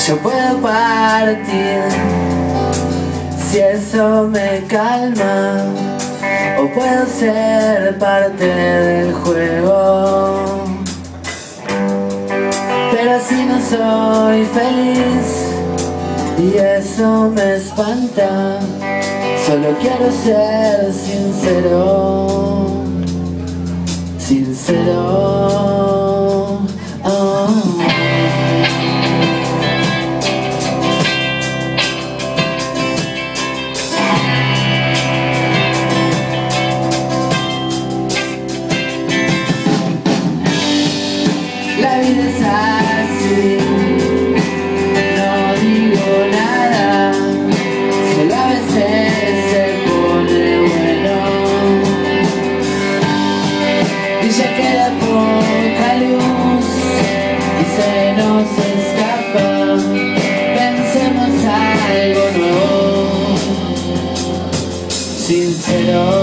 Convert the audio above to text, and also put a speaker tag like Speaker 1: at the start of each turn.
Speaker 1: Yo puedo partir si eso me calma, o puedo ser parte del juego. Pero si no soy feliz y eso me espanta, solo quiero ser sincero, sincero. Oh. La vida es así, no digo nada, solo a veces se pone bueno y ya queda poca luz y se nos escapa. Pensemos algo nuevo, sincero.